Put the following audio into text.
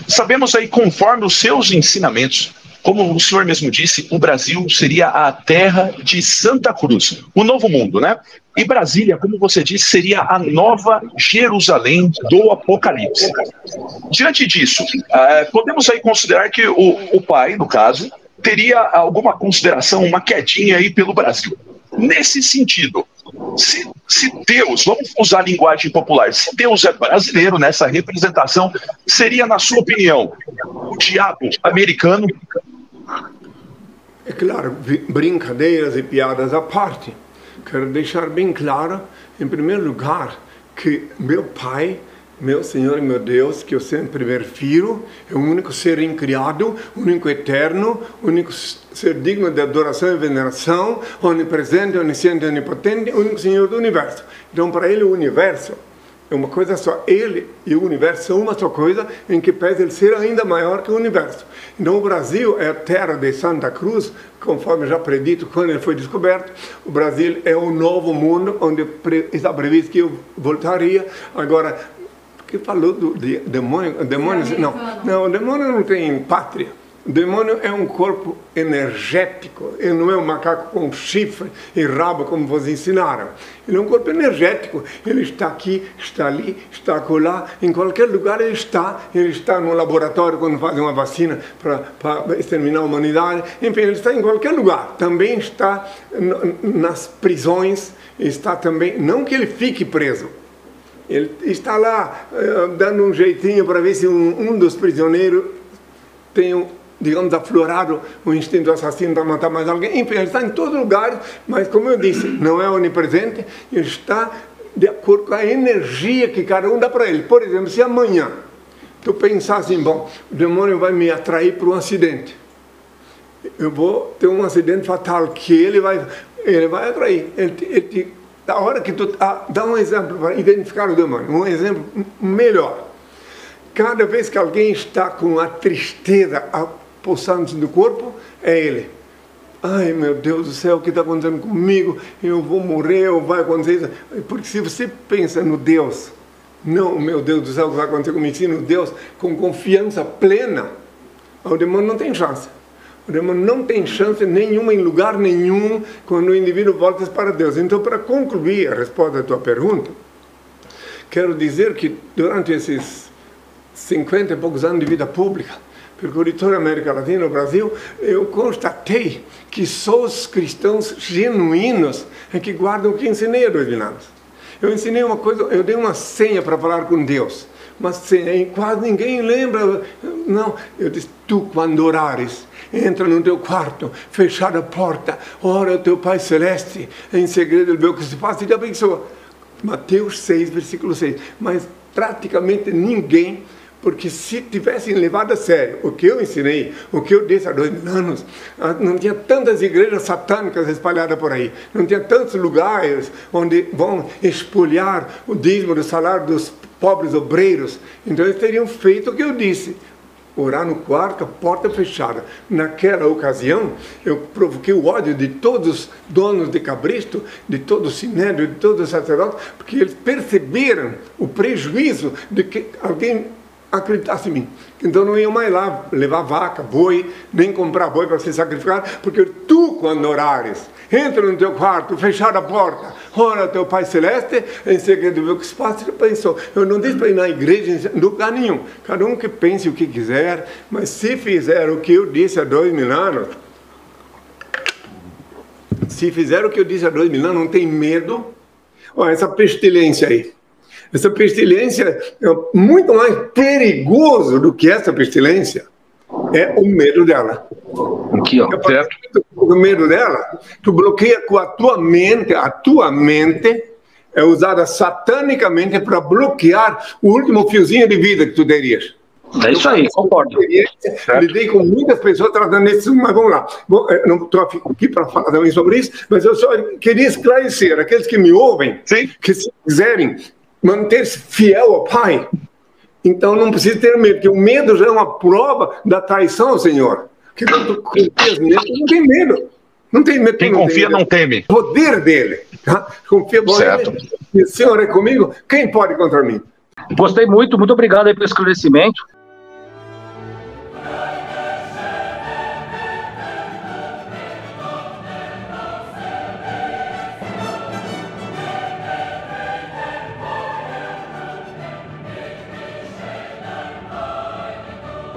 Sabemos aí, conforme os seus ensinamentos, como o senhor mesmo disse, o Brasil seria a terra de Santa Cruz, o novo mundo, né? E Brasília, como você disse, seria a nova Jerusalém do Apocalipse. Diante disso, podemos aí considerar que o pai, no caso, teria alguma consideração, uma quedinha aí pelo Brasil. Nesse sentido, se Deus, vamos usar a linguagem popular, se Deus é brasileiro nessa representação, seria, na sua opinião, o diabo americano? É claro, brincadeiras e piadas à parte. Quero deixar bem claro, em primeiro lugar, que meu Pai, meu Senhor e meu Deus, que eu sempre me refiro, é o único ser incriado, o único eterno, o único ser digno de adoração e veneração, onipresente, onisciente, onipotente, o único Senhor do universo. Então, para ele, o universo é uma coisa só. Ele e o universo são uma só coisa, em que pese ele ser ainda maior que o universo. Então, o Brasil é a terra de Santa Cruz, conforme já predito quando ele foi descoberto. O Brasil é o novo mundo, onde está previsto que eu voltaria. Agora, que falou do demônio? Demônios? Não, o demônio não tem pátria. O demônio é um corpo energético. Ele não é um macaco com chifre e rabo, como vos ensinaram. Ele é um corpo energético. Ele está aqui, está ali, está acolá. Em qualquer lugar ele está. Ele está no laboratório quando fazem uma vacina para exterminar a humanidade. Enfim, ele está em qualquer lugar. Também está nas prisões. Está também, não que ele fique preso. Ele está lá dando um jeitinho para ver se um dos prisioneiros tem, digamos, aflorado o instinto assassino para matar mais alguém. Enfim, ele está em todo lugar, mas como eu disse, não é onipresente, ele está de acordo com a energia que cada um dá para ele. Por exemplo, se amanhã tu pensar assim, bom, o demônio vai me atrair para um acidente, eu vou ter um acidente fatal que ele vai atrair, da hora que tu dá um exemplo para identificar o demônio, um exemplo melhor. Cada vez que alguém está com a tristeza possando-se do corpo, é ele. Ai, meu Deus do céu, o que está acontecendo comigo? Eu vou morrer, ou vai acontecer isso? Porque se você pensa no Deus, não, meu Deus do céu, o que vai acontecer comigo, sim, no Deus, com confiança plena, o demônio não tem chance. O demônio não tem chance nenhuma em lugar nenhum quando o indivíduo volta para Deus. Então, para concluir a resposta à tua pergunta, quero dizer que durante esses 50 e poucos anos de vida pública, percorri toda a América Latina, no Brasil, eu constatei que só os cristãos genuínos é que guardam o que ensinei há 2000 anos. Eu ensinei uma coisa, eu dei uma senha para falar com Deus, mas senha, quase ninguém lembra. Não, eu disse, tu quando orares, entra no teu quarto, fechar a porta, ora ao teu Pai Celeste, em segredo ele vê o que se faz, e já pensou. Mateus 6, versículo 6. Mas praticamente ninguém, porque se tivessem levado a sério o que eu ensinei, o que eu disse há 2000 anos, não tinha tantas igrejas satânicas espalhadas por aí, não tinha tantos lugares onde vão espolhar o dízimo do salário dos pobres obreiros. Então eles teriam feito o que eu disse. Orar no quarto, a porta fechada. Naquela ocasião, eu provoquei o ódio de todos os donos de cabresto, de todo o sinédrio, de todos os sacerdotes, porque eles perceberam o prejuízo de que alguém acreditasse em mim. Então não iam mais lá levar vaca, boi, nem comprar boi para se sacrificar, porque tu, quando orares, entra no teu quarto, fechar a porta, ora ao teu Pai Celeste, em segredo vê o que se passa. Ele pensou, eu não disse para ir na igreja em lugar nenhum, cada um que pense o que quiser, mas se fizer o que eu disse há 2000 anos, não tem medo. Olha essa pestilência aí. Essa pestilência é muito mais perigoso do que essa pestilência. É o medo dela. Aqui, ó, certo? O medo dela, tu bloqueia com a tua mente é usada satanicamente para bloquear o último fiozinho de vida que tu terias. É isso aí, concordo. Lidei com muitas pessoas tratando isso, mas vamos lá. Bom, eu não estou aqui para falar também sobre isso, mas eu só queria esclarecer aqueles que me ouvem, sim, que se quiserem manter-se fiel ao Pai, então não precisa ter medo, porque o medo já é uma prova da traição ao Senhor. Porque quando tu confias nele, tu não tem medo. Não tem medo. Quem confia não teme. O poder dele. Tá? Confia nele. E o Senhor é comigo, quem pode contra mim? Gostei muito obrigado aí pelo esclarecimento.